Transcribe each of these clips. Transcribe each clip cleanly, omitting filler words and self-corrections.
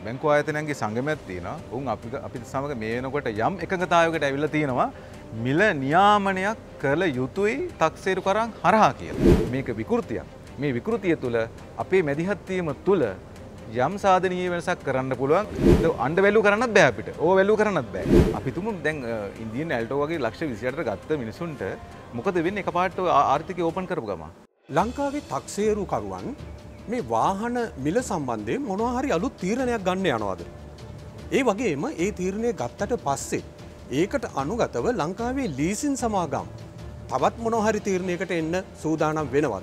බැංකු ආයතනයන්ගේ සංගමයක් තියෙනවා. උන් අපිට සමග මේ වෙනකොට යම් එකඟතාවයකට ඇවිල්ලා තියෙනවා මිල නියාමනයක් කළ යුතුයි තක්සේරු කරන් හරහා කියලා. මේක විකෘතියක්. මේ විකෘතිය තුළ අපේ මැදිහත් වීම තුළ යම් සාධනීය වෙනසක් කරන්න පුළුවන්. අන්ඩර් වැලියු කරන්නත් බෑ අපිට. ඕවර් වැලියු කරන්නත් බෑ. අපි තුමු දැන් ඉන්දියන් ඇල්ටෝ වගේ ලක්ෂ 28ට ගත්ත මිනිසුන්ට මොකද වෙන්නේ එකපාරට ආර්ථිකය ඕපන් කරපු ගමන්? ලංකාවේ තක්සේරුකරුවන් මේ වාහන මිල සම්බන්ධයෙන් මොනවා හරි අලුත් තීරණයක් ගන්න යනවාද? ඒ වගේම ඒ තීරණය ගත්තට පස්සේ ඒකට අනුගතව ලංකාවේ ලීසින් සමාගම් තවත් මොනවා හරි තීරණයකට එන්න සූදානම් වෙනවද?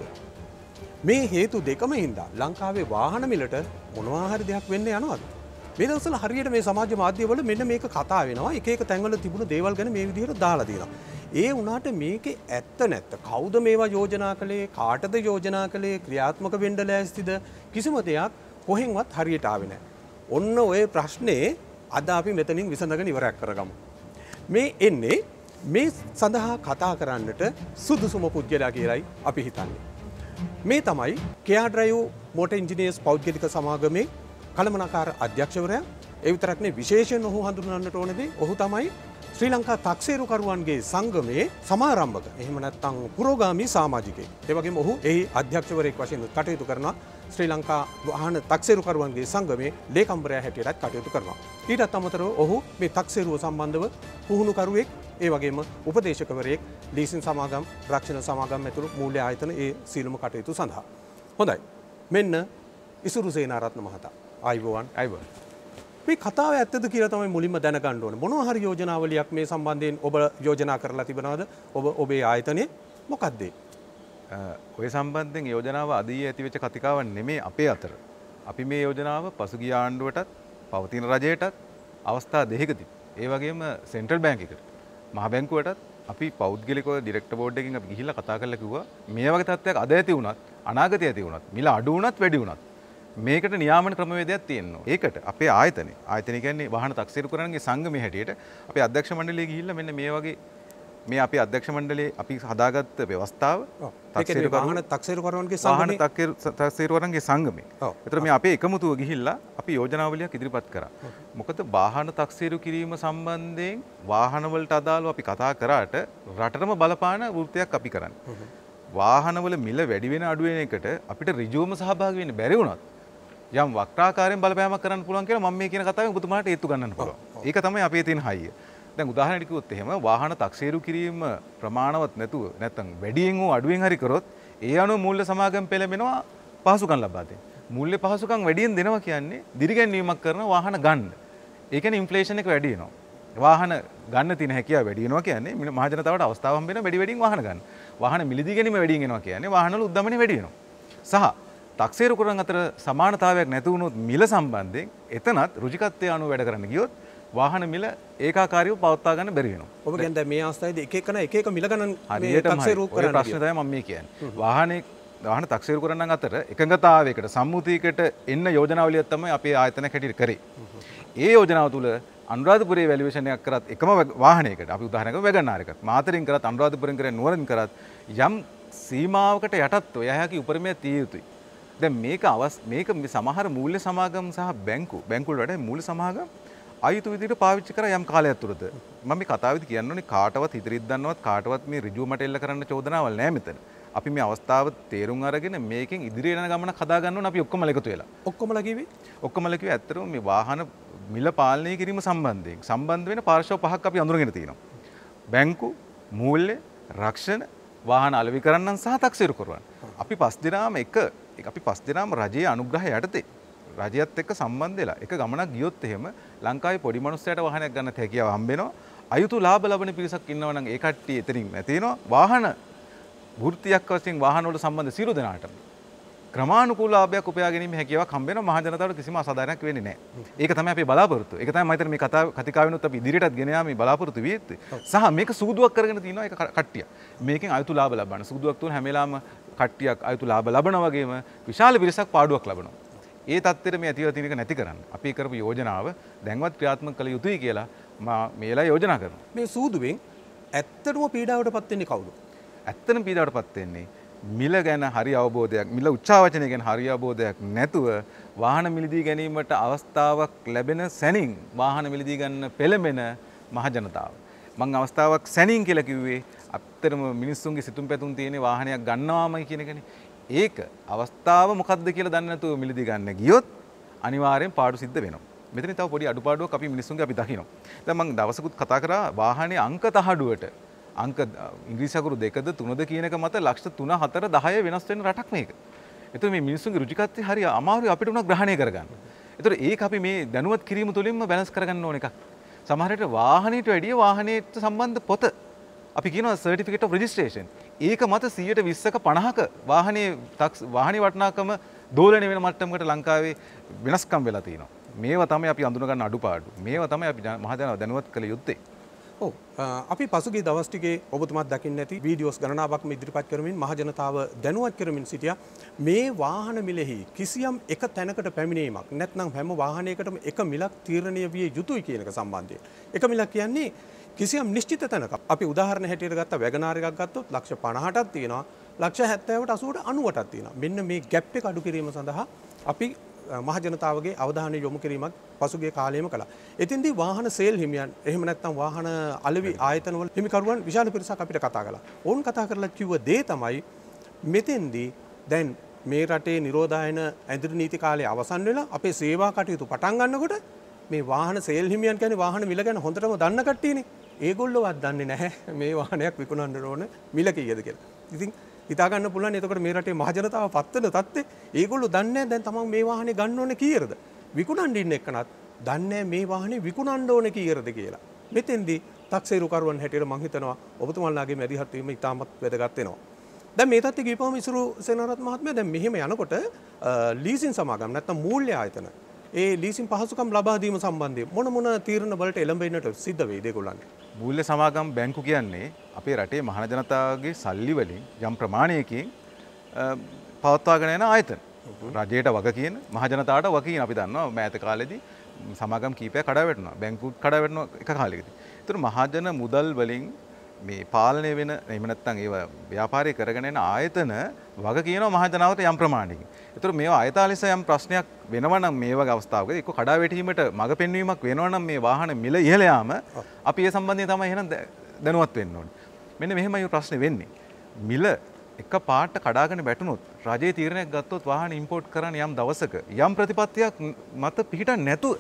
මේ හේතු දෙකම හින්දා ලංකාවේ වාහන මිලට මොනවා හරි දෙයක් වෙන්න යනවද? මේ දවස්වල හරියට මේ සමාජ මාධ්‍යවල මෙන්න මේක කතා වෙනවා. එක එක තැන්වල තිබුණු දේවල් ගැන මේ විදිහට දාලා තියෙනවා. ඒ වුණාට මේකේ ඇත්ත නැත්ත කවුද මේවා යෝජනා කළේ, කාටද යෝජනා කළේ, ක්‍රියාත්මක වෙන්න ලෑස්තිද කිසිම දෙයක් කොහෙන්වත් හරියට ආවේ නැහැ. ඔන්න ඔය ප්‍රශ්නේ අද අපි මෙතනින් විසඳගෙන ඉවරයක් කරගමු. මේ එන්නේ මේ සඳහා කතා කරන්නට සුදුසුම පුද්ගලයා කියලායි අපි හිතන්නේ. මේ තමයි කෙයා ඩ්‍රයිව් මෝටර් ඉන්ජිනියර්ස් පෞද්ගලික සමාගමේ කළමනාකාර අධ්‍යක්ෂවරයා. ඒ විතරක් නෙවෙයි විශේෂයෙන් ඔහු හඳුන්වන්නට ඕනේදී ඔහු තමයි ශ්‍රී ලංකා තක්සේරුකරුවන්ගේ සංගමේ සමාරම්භක. එහෙම නැත්නම් පුරෝගාමී සමාජිකයෙක්. ඒ වගේම ඔහු එහි අධ්‍යක්ෂවරයෙක් වශයෙන් කටයුතු කරනවා. ශ්‍රී ලංකා වාහන තක්සේරුකරුවන්ගේ සංගමේ ලේකම්වරයා හැටියටත් කටයුතු කරනවා. ඊටත් අමතරව ඔහු මේ තක්සේරුව සම්බන්ධව පුහුණුකරුවෙක්, ඒ වගේම උපදේශකවරයෙක් ලීසින් සමාගම්, රක්ෂණ සමාගම් ඇතුළු මූල්‍ය ආයතන ඒ සීලම කටයුතු සඳහා. හොඳයි. මෙන්න ඉසුරු සේනාරත්න මහතා. ආයුබෝවන්. ආයුබෝවන්. මේ කතාව ඇත්තද කියලා තමයි මුලින්ම දැනගන්න ඕනේ. මොනවා හරි යෝජනාවලියක් මේ සම්බන්ධයෙන් ඔබ යෝජනා කරලා තිබෙනවද? ඔබේ ආයතනයේ මොකක්ද ඒ? ඔය සම්බන්ධයෙන් යෝජනාව අදී ඇතිවෙච්ච කතිකාවක් නෙමේ අපේ අතර. අපි මේ යෝජනාව පසුගිය ආණ්ඩුවටත් පවතින රජයටත් අවස්ථා දෙකකදී ඒ වගේම සෙන්ට්‍රල් බැංක් එකට මහ බැංකුවටත් අපි පෞද්ගලිකව ඩිරෙක්ටර් බෝඩ් එකකින් අපි ගිහිල්ලා කතා කරලා කිව්වා මේ වගේ තත්ත්වයක් අද ඇති වුණත් අනාගතයේ ඇති වුණත් මිල අඩු වුණත් වැඩි වුණත් මේකට නියාමන ක්‍රමවේදයක් තියෙනවා. ඒකට අපේ ආයතනය කියන්නේ වාහන තක්සේරුකරුවන්ගේ සංගමයේ හැටියට අපේ අධ්‍යක්ෂ මණ්ඩලයේ ගිහිල්ලා මෙන්න මේ වගේ මේ අපේ අධ්‍යක්ෂ මණ්ඩලයේ අපි හදාගත්ත ව්‍යවස්ථාව වාහන තක්සේරුකරුවන්ගේ සංගමේ තක්සේරුකරුවන්ගේ සංගමේ. ඒතර මේ අපේ එකමුතුව ගිහිල්ලා අපි යෝජනාවලියක් ඉදිරිපත් කරා. මොකද වාහන තක්සේරු කිරීම සම්බන්ධයෙන් වාහන වලට අදාළව අපි කතා කරාට රටටම බලපාන වෘත්තියක් අපි කරන්නේ. වාහනවල මිල වැඩි වෙන අඩු වෙන එකට අපිට ඍජුවම සහභාගී වෙන්න බැරි වුණත් යම් වක්‍රාකාරයෙන් බලපෑමක් කරන්න පුළුවන් කියලා මම මේ කියන කතාවෙන් ඔබතුමාට ඒත්තු ගන්නන්න පුළුවන්. ඒක තමයි අපේ තියෙන හයිය. දැන් උදාහරණයක් කිව්වොත් එහෙම වාහන තක්සේරු කිරීම ප්‍රමාණවත් නැතුව නැත්නම් වැඩියෙන් හෝ අඩුවෙන් හරි කරොත් ඒ අනුව මූල්‍ය සමාගම් පෙළඹෙනවා පහසුකම් ලබා දෙන්න. මූල්‍ය පහසුකම් වැඩියෙන් දෙනවා කියන්නේ දිරිගැන්වීමක් කරන වාහන ගන්න. ඒ කියන්නේ ඉන්ෆ්ලේෂන් එක වැඩි වෙනවා. වාහන ගන්න තියෙන හැකියාව වැඩි වෙනවා කියන්නේ මහ ජනතාවට අවස්ථාවක් හම්බ වෙනවා වැඩි වාහන ගන්න. වාහන මිලදී ගැනීම වැඩි වෙනවා කියන්නේ වාහනවල උද්දමනය වැඩි වෙනවා. සහ තක්සේරුකරුවන් අතර සමානතාවයක් නැති වුණොත් මිල සම්බන්ධයෙන් එතනත් රුචිකත්වයේ අනුව වැඩ කරන්න ගියොත් වාහන මිල ඒකාකාරීව පවත්වා ගන්න බැරි වෙනවා. ඔබ කියන්නේ දැන් මේ අවස්ථාවේදී එක එකන එක එක මිල ගණන් මේ තක්සේරු කරන ප්‍රශ්න තමයි මම මේ කියන්නේ. වාහන තක්සේරුකරුවන් අතර එකඟතාවයකට සම්මුතියකට එන්න යෝජනාවලියක් තමයි අපේ ආයතනයක් හැටියට කරේ. ඒ යෝජනාව තුළ අනුරාධපුරයේ වැලියේෂන් එකක් කරත් එකම වාහනයකට අපි උදාහරණයක් වැගන්ආර් එකක් මාතරින් කරත් අනුරාධපුරෙන් කරත් නුවරින් කරත් යම් සීමාවකට යටත්ව එයා හැකි උපරිමය තිය යුතුයි. දැන් මේක සමහර මූල්‍ය සමාගම් සහ බැංකු වල වඩා මූල්‍ය සමාගම් අයුතු විදිහට පාවිච්චි කරා යම් කාලයක් තුරද මම මේ කතාවේදී කියන්න ඕනේ කාටවත් හිතරිත් දන්නවත් කාටවත් මේ ඍජුව මට එල්ල කරන්න චෝදනාවල් නැහැ මෙතන. අපි මේ අවස්ථාව තේරුම් අරගෙන මේකෙන් ඉදිරියට යන ගමන හදා ගන්න ඕනේ අපි ඔක්කොමලා එකතු වෙලා. ඔක්කොමලා කිව්වේ ඇත්තටම මේ වාහන මිල පාලනය කිරීම සම්බන්ධ වෙන පාර්ශ්ව පහක් අපි අඳුරගෙන තියෙනවා. බැංකු, මූල්‍ය, රක්ෂණ, වාහන අලෙවිකරන්නන් සහ තක්සේරුකරුවන්. අපි පස් දෙනාම රජයේ අනුග්‍රහය යටතේ රජයත් එක්ක සම්බන්ධ වෙලා එක ගමනක් ගියොත් එහෙම ලංකාවේ පොඩි මනුස්සයට වාහනයක් ගන්නත් හැකියාව හම්බ වෙනවා. අයුතු ලාභ ලබන පිරිසක් ඉන්නවා නම් ඒ කට්ටිය එතනින් නැති වෙනවා. වාහන වෘත්තියක් වශයෙන් වාහන වල සම්බන්ධ සියලු දෙනාටම ක්‍රමානුකූල ලාභයක් උපයා ගැනීම හැකියාවක් හම්බ වෙනවා. මහ ජනතාවට කිසිම අසාධාරණයක් වෙන්නේ නැහැ. ඒක තමයි අපේ බලාපොරොත්තුව. ඒක තමයි මම හිතන්නේ මේ කතිකාවෙනුත් අපි ඉදිරියටත් ගෙන යාමේ බලාපොරොත්තු විය යුත්තේ. සහ මේක සූදුවක් කරගෙන තියෙනවා ඒක කට්ටිය. මේකෙන් අයුතු ලාභ ලබන්න. සූදුවක් තුන හැම වෙලාවම කට්ටියක් අයුතු ලාභ ලබනවා වගේම විශාල පිරිසක් පාඩුවක් ලබනවා. ඒ තත්ත්වෙට මේ ඇතිව තියෙන එක නැති කරන්න. අපි කරපු යෝජනාව දැන්වත් ක්‍රියාත්මක කළ යුතුයි කියලා මම මේ වෙලාවේ යෝජනා කරනවා. මේ සූදුවෙන් ඇත්තටම පීඩාවටපත් වෙන්නේ කවුද? ඇත්තටම පීඩාවටපත් වෙන්නේ මිල ගැන හරි අවබෝධයක්, මිල උච්චාවචනය ගැන හරි අවබෝධයක් නැතුව වාහන මිලදී ගැනීමට අවස්ථාවක් ලැබෙන සැනින් වාහන මිලදී ගන්න පෙළඹෙන මහ ජනතාව. මම අවස්ථාවක් සැනින් කියලා කිව්වේ අත්‍තරම මිනිස්සුන්ගේ සිතුම් පැතුම් තියෙන වාහනයක් ගන්නවාමයි කියන එකනේ. ඒක අවස්ථාව මොකක්ද කියලා දන්නේ නැතුව මිලදී ගන්න ගියොත් අනිවාර්යෙන් පාඩු සිද්ධ වෙනවා. මෙතන තව පොඩි අඩුපාඩුවක් අපි මිනිස්සුන්ගේ අපි දකිනවා. දැන් මම දවසකුත් කතා කරා වාහනේ අංක තහඩුවට අංක ඉංග්‍රීසි අකුරු 2ද 3ද කියන එක මත ලක්ෂ 3 4 10 වෙනස් වෙන රටක් මේක. ඒතර මේ මිනිස්සුන්ගේ රුචිකත්වය හරි අමාරුයි අපිට උනක් ග්‍රහණය කරගන්න. ඒතර ඒක අපි මේ දැනුවත් කිරීම තුළින්ම බැලන්ස් කරගන්න ඕන එකක්. සමහර විට වාහනයට වැඩිය වාහනයට සම්බන්ධ පොත අපි කියනවා සර්ටිෆිකේට් ඔෆ් රෙජිස්ට්‍රේෂන්. ඒක මත 120ක 50ක වාහනේ වටිනාකම දෝලණය වෙන මට්ටමකට ලංකාවේ වෙනස්කම් වෙලා තියෙනවා. මේවා තමයි අපි අඳුන ගන්න අඩුපාඩු. මේවා තමයි අපි මහජනතාව දැනුවත් කළ යුත්තේ. ඔව් අපි පසුගිය දවස් ටිකේ ඔබතුමාත් දකින්න ඇති වීඩියෝස් ගණනාවක්ම ඉදිරිපත් කරමින් මහජනතාව දැනුවත් කරමින් සිටියා මේ වාහන මිලෙහි කිසියම් එක තැනකට පැමිණීමක් නැත්නම් හැම වාහනයකටම එක මිලක් තීරණය විය යුතුයි කියන එක සම්බන්ධයෙන්. එක මිලක් කියන්නේ කිසියම් නිශ්චිත තැනක. අපි උදාහරණ හැටියට ගත්ත වැගනාර එකක් ගත්තොත් ලක්ෂ 50ක් තියෙනවා. ලක්ෂ 70ට 80ට 90ක් තියෙනවා. මෙන්න මේ ગેප් එක අඩු කිරීම සඳහා අපි මහ ජනතාවගේ අවධානය යොමු කිරීමක් පසුගිය කාලයේම කළා. එතින්දී වාහන සේල් හිමියන් එහෙම නැත්නම් වාහන අලෙවි ආයතනවල හිමිකරුවන් විශාල පිරිසක් අපිට කතා කළා. ඕන් කතා කරලා කිව්ව දේ තමයි මෙතෙන්දී දැන් මේ රටේ නිරෝධායන ඇඳිරි නීති කාලය අවසන් වෙලා අපේ සේවා කටයුතු පටන් ගන්නකොට මේ වාහන සේල් හිමියන් කියන්නේ වාහන මිල ගැන හොඳටම දන්න කට්ටියනේ. ඒගොල්ලෝවත් දන්නේ නැහැ මේ වාහනයක් විකුණන්න ඕන මිල කීයද කියලා. ඉතින් හිතා ගන්න පුළුවන් එතකොට මේ රටේ මහ ජනතාව පත්වන තත්ත්වේ ඒගොල්ලෝ දන්නේ නැහැ දැන් තමන් මේ වාහනේ ගන්න ඕනේ කීයද විකුණන්න ඉන්න එක්කනත් දන්නේ නැහැ මේ වාහනේ විකුණන්න ඕනේ කීයද කියලා. මෙතෙන්දී 탁සේරුකරුවන් හැටියට මම හිතනවා ඔබතුමාලාගේ මැදිහත් වීම ඉතාමත් වැදගත් වෙනවා. දැන් මේ තත්ත්වයේ ගිහපුවම ඉසුරු සේනාරත් මහත්මයා දැන් මෙහෙම යනකොට ලීසින් සමාගම් නැත්නම් මූල්‍ය ආයතන ඒ ලීසින් පහසුකම් ලබා දීම සම්බන්ධයෙන් මොන තීරණ වලට එළඹෙන්නට සිද්ධ වෙයිද ඒගොල්ලන්ට? මූල්‍ය සමාගම් බැංකු කියන්නේ අපේ රටේ මහ ජනතාවගේ සල්ලි වලින් යම් ප්‍රමාණයකින් පවත්වාගෙන යන ආයතන. රජයට වග කියන මහ ජනතාවට වග කියන අපි දන්නවා මෑත කාලෙදී සමාගම් කීපයක් කඩා වැටුණා. බැංකුත් කඩා වැටුණා එක කාලෙකදී. ඒතර මහජන මුදල් වලින් මේ පාලනය වෙන එහෙම නැත්නම් ඒව ව්‍යාපාරය කරගෙන යන ආයතන වග කියනවා මහ ජනාවට යම් ප්‍රමාණයකින්. ඒතර මේවා ආයතාලෙස යම් ප්‍රශ්නයක් වෙනවා නම් මේ වගේ අවස්ථාවකදී එක්ක කඩා වැටීමට මඟ පෙන්වීමක් වෙනවා නම් මේ වාහන මිල ඉහළ යාම අපි ඒ සම්බන්ධයෙන් තමයි එහෙනම් දැනුවත් වෙන්න ඕනේ. මෙන්න මෙහෙමයි ප්‍රශ්නේ වෙන්නේ. මිල එක පාට කඩාගෙන වැටුනොත් රජයේ තීරණයක් ගත්තොත් වාහන ඉම්පෝට් කරන්න යම් දවසක යම් ප්‍රතිපත්තියක් මත පිහිටන්නේ නැතුව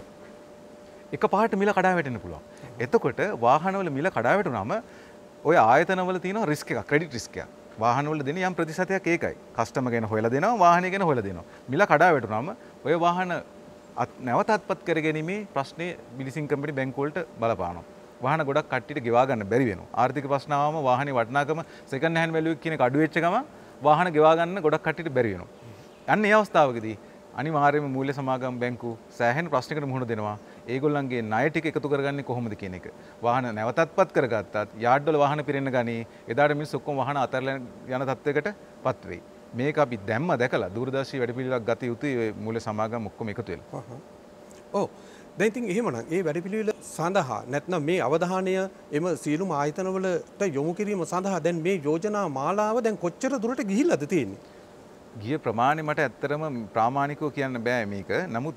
එක පාට මිල කඩා වැටෙන්න පුළුවන්. එතකොට වාහනවල මිල කඩා වැටුනම ඔය ආයතනවල තියෙන රිස්ක් එකක් ක්‍රෙඩිට් රිස්ක් එකක්. වාහනවල දෙන යම් ප්‍රතිශතයක් ඒකයි. කස්ටමර් ගැන හොයලා දෙනවා, වාහනය ගැන හොයලා දෙනවා. මිල කඩා වැටුනම ඔය වාහන නැවත අත්පත් කරගැනීමේ ප්‍රශ්නේ බිලිසිං කම්පැනි බැංකු වලට බලපානවා. වාහන ගොඩක් කට්ටියට ගෙවා ගන්න බැරි වෙනවා. ආර්ථික ප්‍රශ්න ආවම වාහනේ වටිනාකම සෙකන්ඩ් හෑන්ඩ් වැලියු කියන එක අඩු වෙච්ච ගමන් වාහන ගෙවා ගන්න ගොඩක් කට්ටියට බැරි වෙනවා. අන්න ඒ අවස්ථාවකදී අනිවාර්යයෙන්ම මූල්‍ය සමාගම් බැංකු සෑහෙන ප්‍රශ්නයකට මුහුණ දෙනවා. ඒගොල්ලන්ගේ ණය ටික එකතු කරගන්නේ කොහොමද කියන එක. වාහන නැවතත්පත් කරගත්තත් යාඩ් වල වාහන පිරෙන්න ගනී. එදාට මිනිස්සු ඔක්කොම වාහන අතහැරලා යන තත්වයකටපත් වෙයි. මේක අපි දැම්ම දැකලා දූරදර්ශී වැඩපිළිවෙලක් ගත යුතුයි මූල්‍ය සමාගම් ඔක්කොම එකතු වෙලා. ඔව්. දැන් ඉතින් එහෙමනම් ඒ වැඩපිළිවෙල සඳහා නැත්නම් මේ අවධානය එම සියලුම ආයතනවලට යොමු කිරීම සඳහා දැන් මේ යෝජනා මාලාව දැන් කොච්චර දුරට ගිහිල්ලාද තියෙන්නේ? ගිය ප්‍රමාණය මට ඇත්තටම ප්‍රාමාණිකව කියන්න බෑ මේක. නමුත්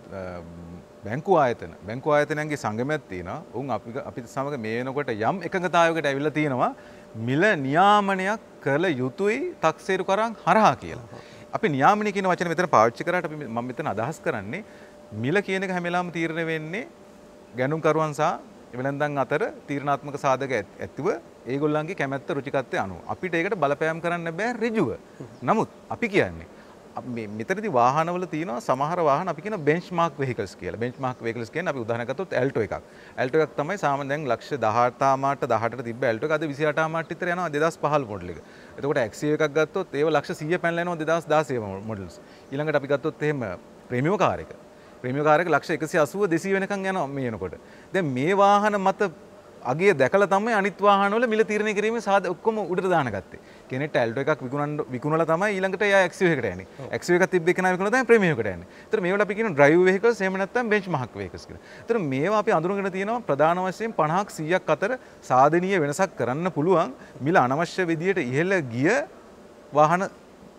බැංකු ආයතනයන්ගේ සංගමයක් තියෙනවා. උන් අපිට සමග මේ වෙනකොට යම් එකඟතාවයකට ඇවිල්ලා තියෙනවා මිල නියාමනයක් කළ යුතුයි 탁සේරුකරන් හරහා කියලා. අපි නියාමනය කියන වචනේ මෙතන පාවිච්චි කරාට අපි මම මෙතන අදහස් කරන්නේ මිල කියන එක හැම වෙලාවෙම තීරණය වෙන්නේ ගැනුම්කරුවන් සහ වෙළඳන් අතර තීරණාත්මක සාධක ඇතිව ඒගොල්ලන්ගේ කැමැත්ත රුචිකත්වය අනුව. අපිට ඒකට බලපෑම් කරන්න බෑ ඍජුව. නමුත් අපි කියන්නේ මේ මෙතනදී වාහනවල තියෙනවා සමහර වාහන අපි කියන බෙන්ච්මාර්ක් වෙහිකල්ස් කියලා. බෙන්ච්මාර්ක් වෙහිකල්ස් කියන්නේ අපි උදාහරණයක් ගත්තොත් ඇල්ටෝ එකක්. ඇල්ටෝ එකක් තමයි සාමාන්‍යයෙන් දැන් ලක්ෂ 18 මාට 18ට තිබ්බ ඇල්ටෝ එක අද 28 මාට විතර යනවා 2015 මොඩල් එක. එතකොට XUV එකක් ගත්තොත් ඒව ලක්ෂ 100 පැනලා යනවා 2016 මොඩල්ස්. ඊළඟට අපි ගත්තොත් එහෙම ප්‍රීමියම් කාර් එක. ප්‍රීමියම් කාර් එක ලක්ෂ 180 200 වෙනකන් යනවා මේ එනකොට. දැන් මේ වාහන මත අගිය දැකලා තමයි අනිත් වාහනවල මිල තීරණය කිරීමේ ඔක්කොම උඩට දාන ගත්තේ. කෙනෙක්ට ඇල්ටෝ එකක් විකුණලා තමයි ඊළඟට එයා XUV එකට යන්නේ. XUV එකක් තිබ්බ එකනා විකුණලා තමයි ප්‍රීමියම් එකට යන්නේ. ඒතර මේවට අපි කියනවා ඩ්‍රයිව් වෙහිකල්ස් එහෙම නැත්නම් බෙන්ච්මාර්ක් වෙහිකල්ස් කියලා. ඒතර මේවා අපි අඳුරගෙන තියෙනවා ප්‍රධාන වශයෙන් 50ක් 100ක් අතර සාධනීය වෙනසක් කරන්න පුළුවන් මිල අනවශ්‍ය විදියට ඉහළ ගිය වාහන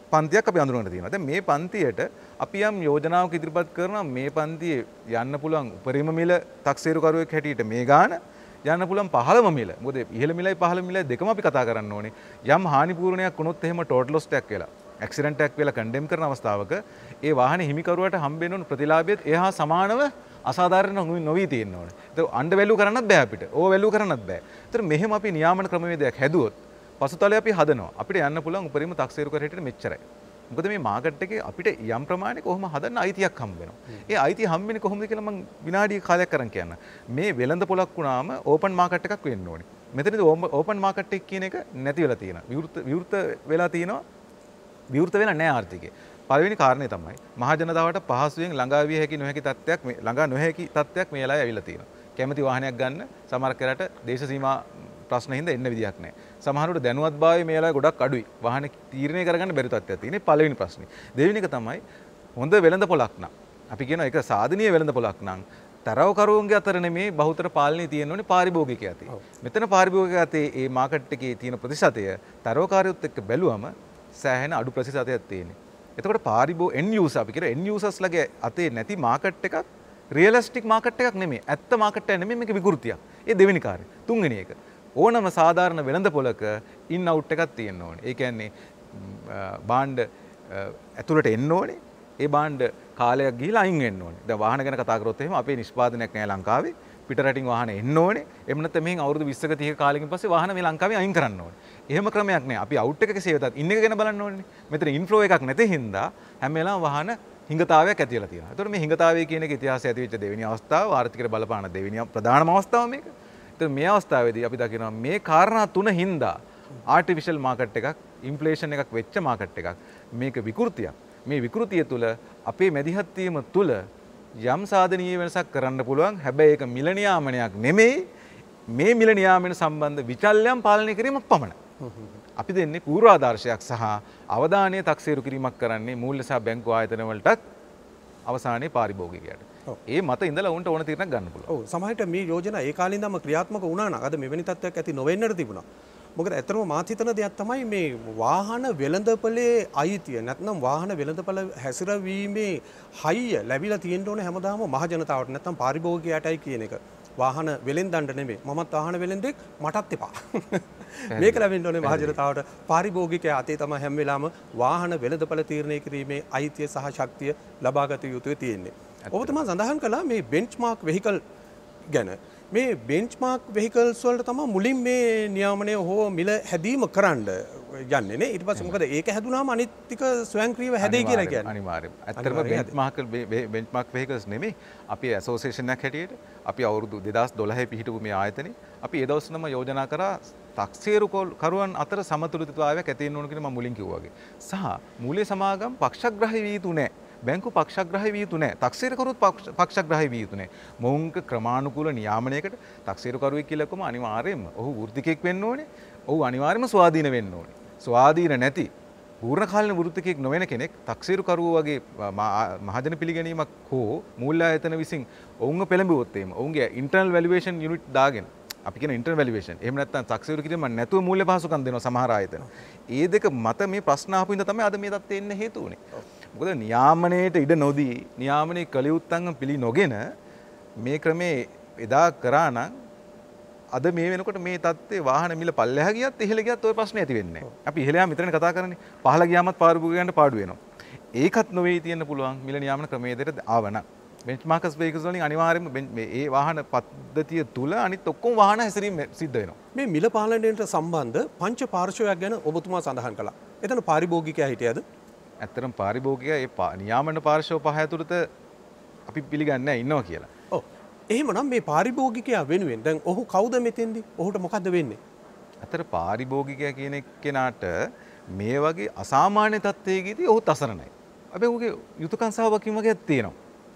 පන්තියක් අපි අඳුරගෙන තියෙනවා. දැන් මේ පන්තියට අපි යම් යෝජනාවක් ඉදිරිපත් කරනවා මේ පන්තියේ යන්න පුළුවන් උපරිම මිල තක්සේරුකරුවෙක් හැටියට මේ ගාන යන්න පුළුවන් පහළම මිල. මොකද ඉහළ මිලයි පහළ මිලයි දෙකම අපි කතා කරන්න ඕනේ. යම් හානි පූර්ණයක් වුණොත් එහෙම ටෝටල් ලොස් එකක් වෙලා ඇක්සිඩන්ට් එකක් වෙලා කන්ඩෙම් කරන අවස්ථාවක ඒ වාහනේ හිමිකරුවට හම්බෙන්න ඕන ප්‍රතිලාභයත් එහා සමානව අසාධාරණ නොවී තියෙන්න ඕනේ. ඒක අන්ඩර් වැලියු කරන්නත් බෑ අපිට. ඕවර් වැලියු කරන්නත් බෑ. ඒතර මෙහෙම අපි නියාමන ක්‍රමවේදයක් හැදුවොත් පසුතලයේ අපි හදනවා. අපිට යන්න පුළුවන් උපරිම තක්සේරුකර හැටියට මෙච්චරයි. මොකද මේ මාකට් එකේ අපිට යම් ප්‍රමාණයක කොහොම හදන්න අයිතියක් හම්බ වෙනවා. ඒ අයිතිය හම්බ වෙන්නේ කොහොමද කියලා මම විනාඩි කාලයක් කරන් කියන්න. මේ වෙළඳ පොලක් වුණාම ඕපන් මාකට් එකක් වෙන්න ඕනේ. මෙතනදී ඕපන් මාකට් එක කියන එක නැති වෙලා තියෙනවා. විවෘත වෙලා තියෙනවා. විවෘත වෙලා නැහැ ආර්ථිකය. පළවෙනි කාරණේ තමයි මහ ජනතාවට පහසුවෙන් ළඟා විය හැකි නොහැකි තත්ත්වයක් ළඟා නොහැකි තත්ත්වයක් මේ වෙලාවේ ඇවිල්ලා තියෙනවා. කැමති වාහනයක් ගන්න සමහර කරට දේශ සීමා ප්‍රශ්න හින්දා එන්න විදියක් නැහැ. සමහරවිට දැනුවත්භාවය මේ වෙලාවේ ගොඩක් අඩුයි. වාහන තීරණය කරගන්න බැරි තත්ත්වයක් තියෙන්නේ. පළවෙනි ප්‍රශ්නේ. දෙවෙනි එක තමයි හොඳ වෙළඳ පොලක් නම් අපි කියන එක සාධනීය වෙළඳ පොලක් නම් තරවකරුවන්ගේ අතර නෙමේ බහුතර පාලනයේ තියෙන්න ඕනේ පාරිභෝගිකයා අතේ. මෙතන පාරිභෝගිකයා අතේ මේ මාකට් එකේ තියෙන ප්‍රතිශතය තරවකාරයොත් එක්ක බැලුවම සෑහෙන අඩු ප්‍රතිශතයක් තියෙනවා. එතකොට end user අපි කියන end users ලගේ අතේ නැති මාකට් එකක් රියලිස්ටික් මාකට් එකක් නෙමෙයි. ඇත්ත මාකට් එකක් නෙමෙයි මේක විකෘතියක්. ඒ දෙවෙනි කාර්යය. තුන්වෙනි එක. ඕනම සාධාරණ වෙළඳ පොලක ඉන් අවුට් එකක් තියෙන්න ඕනේ. ඒ කියන්නේ භාණ්ඩ ඇතුළට එන්න ඕනේ. ඒ භාණ්ඩ කාලයක් ගිහිලා අයින් වෙන්න ඕනේ. දැන් වාහන ගැන කතා කරොත් එහෙම අපේ නිෂ්පාදනයක් නැහැ ලංකාවේ. පිට රටින් වාහන එන්න ඕනේ. එහෙම නැත්නම් මෙහෙන් අවුරුදු 20ක 30ක කාලෙකින් පස්සේ වාහන මේ ලංකාවේ අයින් කරන්න ඕනේ. එහෙම ක්‍රමයක් නැහැ. අපි අවුට් එකක සේවතත් ඉන්න එක ගැන බලන්න ඕනේ. මෙතන ඉන්ෆ්ලෝ එකක් නැති හින්දා හැම වෙලාවෙම වාහන හිඟතාවයක් ඇති වෙලා තියෙනවා. ඒතකොට මේ හිඟතාවය කියන එක ඉතිහාසය ඇති වෙච්ච දෙවෙනි අවස්ථාව ආර්ථිකයට බලපාන දෙවෙනි ප්‍රධානම අවස්ථාව මේක. ඒතකොට මේ අවස්ථාවේදී අපි දකිනවා මේ කාරණා තුන හින්දා ආර්ටිෆිෂල් මාකට් එකක් ඉන්ෆ්ලේෂන් එකක් වෙච්ච මාකට් එකක්. මේක විකෘතියක්. මේ විකෘතිය තුළ අපේ මැදිහත් වීම තුළ යම් සාධනීය වෙනසක් කරන්න පුළුවන්. හැබැයි ඒක මිල නියාමනයක් නෙමෙයි. මේ මිල නියාමන සම්බන්ධ විචල්යම් පාලනය කිරීමක් පමණයි. අපි දෙන්නේ පූර්වාදර්ශයක් සහ අවධානය තක්සේරු කිරීමක් කරන්නේ මූල්‍ය සහ බැංකු ආයතන වලටත් අවසානයේ පාරිභෝගිකයාට. ඒ මත ඉඳලා උන්ට ඕන තීරණයක් ගන්න පුළුවන්. ඔව් සමහරට මේ යෝජනා ඒ කාලේ ඉඳන්ම ක්‍රියාත්මක වුණා නම් අද මෙවැනි තත්ත්වයක් ඇති නොවෙන්නට තිබුණා. මොකද ඇත්තටම මාත් හිතන දෙයක් තමයි මේ වාහන වෙළඳපොලේ අයිතිය නැත්නම් වාහන වෙළඳපොළ හැසිරවීමේ හයිය ලැබිලා තියෙන්න ඕනේ හැමදාම මහ ජනතාවට නැත්නම් පාරිභෝගිකයාටයි කියන එක. වාහන වෙළෙන්දන්න නෙමෙයි. මමත් වාහන වෙළෙන්දෙක් මටත් එපා. මේක ලැබෙන්න ඕනේ මහ ජනතාවට. පාරිභෝගිකයා අතේ තමයි හැම වෙලාවම වාහන වෙළඳපොළ තීරණය කිරීමේ අයිතිය සහ ශක්තිය ලබාගත යුතුයි තියෙන්නේ. ඔබතුමා සඳහන් කළා මේ බෙන්ච්මාර්ක් වෙහිකල් ගැන. මේ බෙන්ච්මාර්ක් වෙහිකල්ස් වලට තමයි මුලින් මේ නියාමනය හෝ මිල හැදීම කරන්න යන්නේ නේ. ඊට පස්සේ මොකද ඒක හැදුනාම අනිත් ටික ස්වයංක්‍රීයව හැදෙයි කියලා කියන්නේ. අනිවාර්යයෙන්. ඇත්තටම බෙන්ච්මාර්ක් වෙහිකල්ස් නෙමෙයි. අපි ඇසෝසියේෂන් එකක් හැටියට අපි අවුරුදු 2012 පිහිටපු මේ ආයතනේ අපි ඒ දවස්වලම යෝජනා කරා තක්සේරු කරුවන් අතර සමතුලිතතාවයක් ඇති වෙන්න ඕන කියලා මම මුලින් කිව්වා වගේ. සහ මූල්‍ය සමාගම් පක්ෂග්‍රාහී වී යුතු නැහැ. බැංකු පක්ෂග්‍රාහී විය යුතු නැහැ. තක්සේරුකරුත් පක්ෂග්‍රාහී විය යුතු නැහැ. මොවුන්ගේ ක්‍රමානුකූල නියාමනයකට තක්සේරුකරුවෙක් කියලා කොම අනිවාර්යයෙන්ම ඔහු වෘත්තිකයෙක් වෙන්න ඕනේ. ඔහු අනිවාර්යයෙන්ම ස්වාධීන වෙන්න ඕනේ. ස්වාධීන නැති පූර්ණ කාලීන වෘත්තිකයෙක් නොවන කෙනෙක් තක්සේරුකරුවෝ වගේ මහජන පිළිගැනීමක් හෝ මූල්‍ය ආයතන විසින් ඔවුන්ව පෙළඹුවොත් එහෙම ඔවුන්ගේ ඉන්ටර්නල් වැලියුේෂන් යුනිට් දාගෙන අපි කියන ඉන්ටර්නල් වැලියුේෂන් එහෙම නැත්නම් තක්සේරු කිරීම නැතුව මූල්‍ය පහසුකම් දෙනවා සමහර ආයතන. ඒ දෙක මත මේ ප්‍රශ්න ආපු ඉඳ තමයි අද මේ තත්ත්වෙ එන්න හේතු වුනේ. මොකද නියාමනයේට ඉඩ නොදී නියාමනයේ කලියුත්තංග පිළි නොගෙන මේ ක්‍රමේ එදා කරා නම් අද මේ වෙනකොට මේ තත්ත්වයේ වාහන මිල පල්ලෙහා ගියත් ඉහළ ගියත් ওই ප්‍රශ්නේ ඇති වෙන්නේ නැහැ. අපි ඉහළ යාම විතරනේ කතා කරන්නේ. පහළ ගියාමත් පාරිභෝගිකයන්ට පාඩු වෙනවා. ඒකත් නොවේ තියෙන්න පුළුවන් මිල නියාමන ක්‍රමයේදට ආවනම්. බෙන්ච්මාර්ක්ස් වෙහිකල්ස් වලින් අනිවාර්යයෙන්ම මේ වාහන පද්ධතිය තුල අනිත් ඔක්කොම වාහන හැසිරීම සිද්ධ වෙනවා. මේ මිල පාලනයට සම්බන්ධ පංච පාර්ශවයක් ගැන ඔබතුමා සඳහන් කළා. එතන පාරිභෝගිකයා හිටියද? ඇත්තටම පාරිභෝගිකයා ඒ නියාමන පාර්ශව පහ ඇතුළත අපි පිළිගන්නේ නැහැ ඉන්නවා කියලා. ඔව්. එහෙමනම් මේ පාරිභෝගිකයා වෙනුවෙන් දැන් ඔහු කවුද මෙතෙන්දී? ඔහුට මොකද්ද වෙන්නේ? ඇත්තට පාරිභෝගිකයා කියන කෙනාට මේ වගේ අසාමාන්‍ය තත්ත්වයකදී ඔහුත් අසරණයි. හැබැයි ඔහුගේ යුතුයකම් සහ වගකීම් වගේක් තියෙනවා.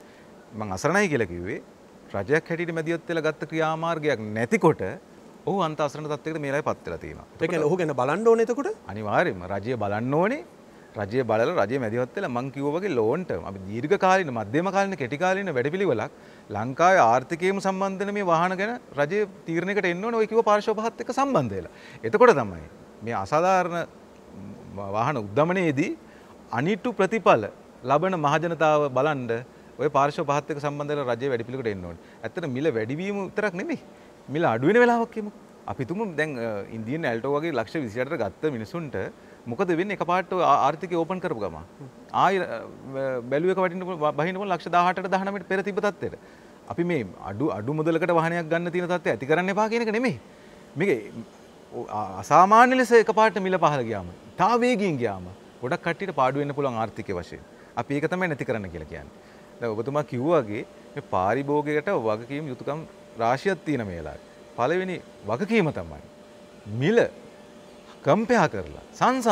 මම අසරණයි කියලා කිව්වේ රජයක් හැටියට මැදිහත් වෙලා ගත්ත ක්‍රියාමාර්ගයක් නැතිකොට ඔහු අන්ත අසරණ තත්ත්වයකට මේ වෙලාවේ පත් වෙලා තියෙනවා. ඒ කියන්නේ ඔහු ගැන බලන්න ඕනේ එතකොට? අනිවාර්යයෙන්ම රජය බලන්න ඕනේ. රජය බලලා රජය මැදිහත් වෙලා මං කිව්වා වගේ ලෝන් ටර්ම් අපි දීර්ඝ කාලීන මධ්‍යම කාලීන කෙටි කාලීන වැඩපිළිවෙලක් ලංකාවේ ආර්ථිකයේම සම්බන්ධන මේ වාහන ගැන රජය තීරණයකට එන්න ඕනේ ඔය කිව්ව පාර්ශ්ව පහත් එක්ක සම්බන්ධ වෙලා. එතකොට තමයි මේ අසාධාරණ වාහන උද්දමනයේදී අනිට්ටු ප්‍රතිඵල ලබන මහජනතාව බලන්න ඔය පාර්ශ්ව පහත් එක්ක සම්බන්ධ වෙලා රජයේ වැඩිපිළිවෙලට එන්න ඕනේ. ඇත්තට මිල වැඩිවීම විතරක් නෙමෙයි. මිල අඩු වෙන වෙලාවක් කියමුකෝ. අපි තුමු දැන් ඉන්දියන් ඇල්ටෝ වගේ ලක්ෂ 28ට ගත්ත මිනිසුන්ට මොකද වෙන්නේ එකපාරට ආර්ථිකය ඕපන් කරපු ගම. ආයි බැලුව එක වටින්න බහිනවල ලක්ෂ 18ට 19ට පෙර තිබ්බ තත්ත්වයට. අපි මේ අඩු මුදලකට වාහනයක් ගන්න තියෙන තත්ත්වය ඇති කරන්න එපා කියන එක නෙමෙයි. මේක අසාමාන්‍ය ලෙස එකපාරට මිල පහළ ගියාම, තා වේගයෙන් ගියාම ගොඩක් කට්ටියට පාඩු වෙන්න පුළුවන් ආර්ථිකය වශයෙන්. අපි ඒක තමයි නැති කරන්න කියලා කියන්නේ. දැන් ඔබතුමා කිව්වා වගේ මේ පාරිභෝගිකයට වගකීම් යුතුකම් රාශියක් තියෙන මේ වෙලාවේ. පළවෙනි වගකීම තමයි මිල කම්පයා කරලා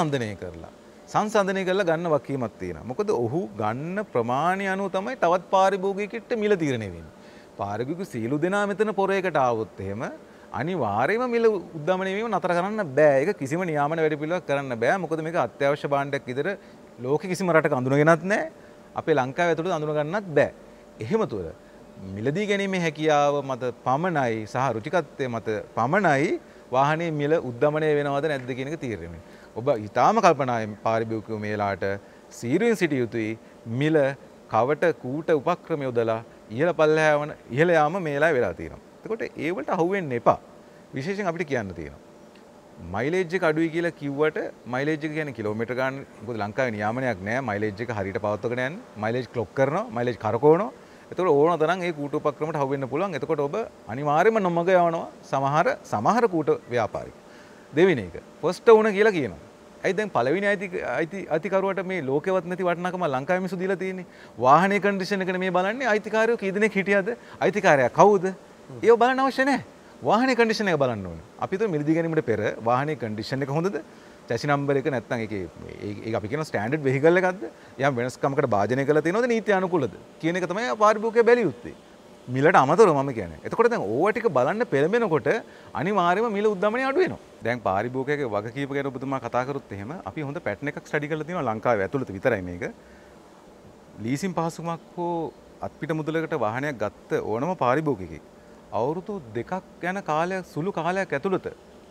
සංසන්දනය කරලා ගන්න වගකීමක් තියෙනවා. මොකද ඔහු ගන්න ප්‍රමාණය අනුව තමයි තවත් පාරිභෝගිකයෙක්ට මිල තීරණය වෙන්නේ. පාරිභෝගික සීලු දෙනා මෙතන පොරේකට ආවොත් එහෙම අනිවාර්යයෙන්ම මිල උද්දමනය වීම නතර කරන්න බෑ. ඒක කිසිම නියාමන වැඩපිළිවෙලක් කරන්න බෑ. මොකද මේක අත්‍යවශ්‍ය භාණ්ඩයක් විතර ලෝකෙ කිසිම රටක අඳුනගෙනත් නැහැ. අපේ ලංකාව ඇතුළත අඳුන ගන්නත් බෑ. එහෙම තුර මිලදී ගැනීමේ හැකියාව මත පමණයි සහ රුචිකත්වයේ මත පමණයි වාහනේ මිල උද්දමනය වෙනවද නැද්ද කියන එක තීරණය වෙන්නේ. ඔබ ඊටාම කල්පනායෙන් පාරිභෝගිකයෝ මේලාට සීරුවෙන් සිටිය යුතුයි. මිල කවට කූට උපක්‍රම යොදලා ඉහළ යාම මේලා වෙලා තියෙනවා. එතකොට ඒ වලට අහු වෙන්න එපා. විශේෂයෙන් අපිට කියන්න තියෙනවා. මයිලේජ් එක අඩුයි කියලා කිව්වට මයිලේජ් එක කියන්නේ කිලෝමීටර් ගාන මොකද ලංකාවේ නියාමනයක් නැහැ මයිලේජ් එක හරියට පවත්වගෙන යන්න. මයිලේජ් ක්ලොක් කරනවා, මයිලේජ් කරකවනවා. එතකොට ඕන තරම් ඒ කූට උපක්‍රමයට අහු වෙන්න පුළුවන්. එතකොට ඔබ අනිවාර්යයෙන්ම නොමග යවනවා සමහර කූට ව්‍යාපාරික. දෙවෙනි එක ෆස්ට් ඕන කියලා කියනවා. ඇයි දැන් පළවෙනි අයිතිකරුවට මේ ලෝකෙවත් නැති වටිනාකම ලංකාවේ මිනිස්සු දීලා තියෙන්නේ. වාහනේ කන්ඩිෂන් එකනේ මේ බලන්නේ. අයිතිකාරයෝ කී දෙනෙක් හිටියද? අයිතිකාරයා කවුද? ඒව බලන්න අවශ්‍ය නැහැ. වාහනේ කන්ඩිෂන් එක බලන්න ඕනේ. අපි તો මිලදී ගැනීමට පෙර වාහනේ කන්ඩිෂන් එක හොඳද? චැසි නම්බර් එක නැත්නම් ඒක අපි කියන ස්ටෑන්ඩඩ් වෙහිකල් එකක්ද? යම් වෙනස්කමකට භාජනය කරලා තියෙනවද? නීති අනුකූලද? කියන එක තමයි පාරිභෝගිකය බැලිය යුත්තේ. මිලට අමතරව මම කියන්නේ. එතකොට දැන් ඕවා ටික බලන්න පෙළඹෙනකොට අනිවාර්යයෙන්ම මිල උද්දමනය අඩු වෙනවා. දැන් පාරිභෝගිකයේ වගකීම ගැන ඔබතුමා කතා කරොත් එහෙම අපි හොඳ පැටර්න් එකක් ස්ටඩි කරලා තියෙනවා ලංකාවේ ඇතුළත විතරයි මේක. ලීසින් පහසුකමක් හෝ අත්පිට මුදලකට වාහනයක් ගත්ත ඕනම පාරිභෝගිකයෙක් අවුරුදු 2ක් යන කාලයක් සුළු කාලයක් ඇතුළත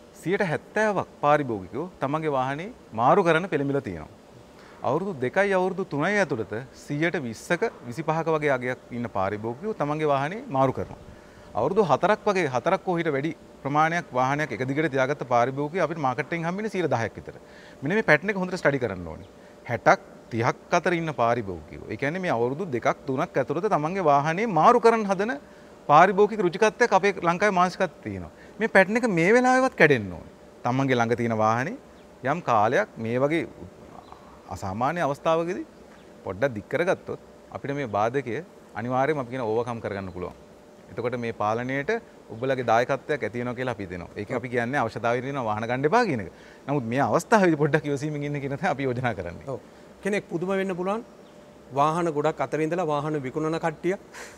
70%ක් පාරිභෝගිකයෝ තමන්ගේ වාහනේ මාරු කරන්න පෙළඹිලා තියෙනවා. අවුරුදු 2යි අවුරුදු 3යි ඇතුළත 120ක 25ක වගේ අගයක් ඉන්න පාරිභෝගිකයෝ තමන්ගේ වාහනේ මාරු කරනවා. අවුරුදු 4ක් හෝ ඊට වැඩි ප්‍රමාණයක් වාහනයක් එක දිගට තියාගත්ත පාරිභෝගිකයෝ අපිට මාකට් එකෙන් හම්බෙන්නේ 10%ක් විතර. මෙන්න මේ පැටර්න් එක හොඳට ස්ටඩි කරන්න ඕනේ. 60ක් 30ක් අතර ඉන්න පාරිභෝගිකයෝ. ඒ කියන්නේ මේ අවුරුදු 2ක් 3ක් ඇතුළත තමන්ගේ වාහනේ මාරු කරන්න හදන පාරිභෝගික රුචිකත්වයක් අපේ ලංකාවේ මානසිකත්වයක් තියෙනවා. මේ පැටර්න් එක මේ වෙලාවෙවත් කැඩෙන්න ඕනේ. තමන්ගේ ළඟ තියෙන වාහනේ යම් කාලයක් මේ වගේ අසාමාන්‍ය අවස්ථාවකදී පොඩ්ඩක් දික් කරගත්තොත් අපිට මේ බාධකය අනිවාර්යයෙන්ම අපි කියන ඕවර්කම් කරගන්න පුළුවන්. එතකොට මේ පාලනයේට ඔබලගේ දායකත්වයක් ඇති වෙනවා කියලා අපි හිතනවා. ඒකෙන් අපි කියන්නේ අවශ්‍යතාවය තියෙනවා වාහන ගන්න එපා කියන එක. නමුත් මේ අවස්ථාවේදී පොඩ්ඩක් ඉවසීමෙන් ඉන්න කියන තමයි අපි යෝජනා කරන්නේ. ඔව්. කෙනෙක් පුදුම වෙන්න පුළුවන්. වාහන ගොඩක් අතර ඉඳලා වාහන විකුණන කට්ටිය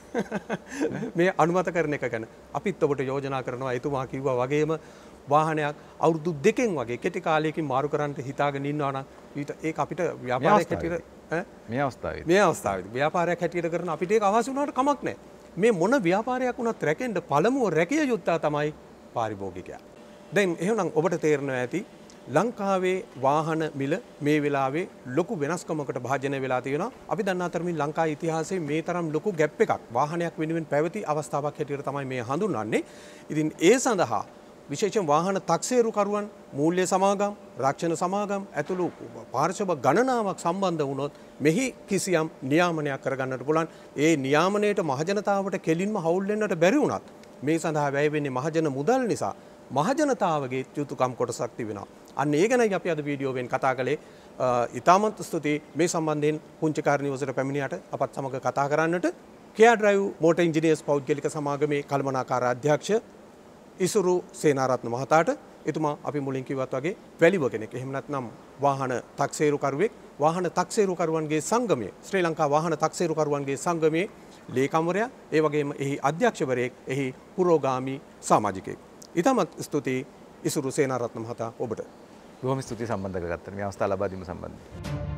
මේ අනුමත කරන එක ගැන අපිත් ඔබට යෝජනා කරනවා. එතුමා කිව්වා වගේම වාහනයක් අවුරුදු 2කින් වගේ කෙටි කාලයකින් මාරු කරන්න හිතාගෙන ඉන්නවා නම් ඒක අපිට ව්‍යාපාරයක් හැටියට මේ අවස්ථාවේදී ව්‍යාපාරයක් හැටියට කරන අපිට ඒක අවශ්‍ය වුණාට කමක් නැහැ. මේ මොන ව්‍යාපාරයක් වුණත් රැකෙන්න පළමුව රැකිය යුත්තා තමයි පාරිභෝගිකයා. දැන් එහෙනම් ඔබට තේරෙනවා ඇති ලංකාවේ වාහන මිල මේ වෙලාවේ ලොකු වෙනස්කමකට භාජනය වෙලා තියෙනවා. අපි දන්නා තරමින් ලංකාවේ ඉතිහාසයේ මේ තරම් ලොකු ගැප් එකක් වාහනයක් වෙනුවෙන් පැවති අවස්ථාවක් හැටියට තමයි මේ හඳුන්වන්නේ. ඉතින් ඒ සඳහා විශේෂයෙන් වාහන තක්සේරුකරුවන්, මූල්‍ය සමාගම්, රක්ෂණ සමාගම් ඇතුළු පාර්ශව ගණනාවක් සම්බන්ධ වුණොත් මෙහි කිසියම් නියාමනයක් කරගන්නට පුළුවන්. ඒ නියාමනයේට මහජනතාවට කෙලින්ම හවුල් වෙන්නට බැරි වුණත් මේ සඳහා වැය වෙන්නේ මහජන මුදල් නිසා මහජනතාවගේ යුතුකම් කොටසක් තිබෙනවා. අන්න ඒ ගැනයි අපි අද වීඩියෝවෙන් කතා කළේ. ඉතාමත් ස්තුතියි මේ සම්බන්ධයෙන් පුංචි කාර්යනිවසට පැමිණියට අපත් සමග කතා කරන්නට. කියා ඩ්‍රයිව් මෝටර් ඉංජිනේර්ස් පෞද්ගලික සමාගමේ කළමනාකාර අධ්‍යක්ෂ ඉසුරු සේනාරත්න මහතාට එතුමා අපි මුලින් කිව්වත් වගේ වැලිව කෙනෙක්. එහෙම නැත්නම් වාහන තක්සේරුකරුවෙක්. වාහන තක්සේරුකරුවන්ගේ සංගමයේ ශ්‍රී ලංකා වාහන තක්සේරුකරුවන්ගේ සංගමයේ ලේකම්වරයා, ඒ වගේම එහි අධ්‍යක්ෂවරයෙක්, එහි පුරෝගාමී සමාජිකයෙක්. ඉතාමත් ස්තුතියි ඉසුරු සේනාරත්න මහතා ඔබට. බොහොම ස්තුතියි සම්බන්ධ කරගත්තට මේ අවස්ථාව ලබා දීම සම්බන්ධයෙන්.